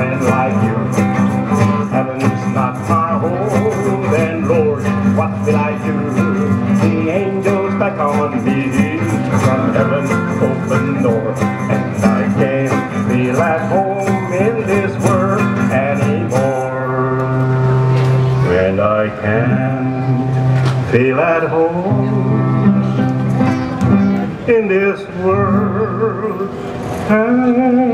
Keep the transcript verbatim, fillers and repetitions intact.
man like you. Heaven's not my home, then Lord, what will I do? The angels beckon me from heaven's open door, and I can't feel at home in this world anymore. And I can't feel at home in this world anymore.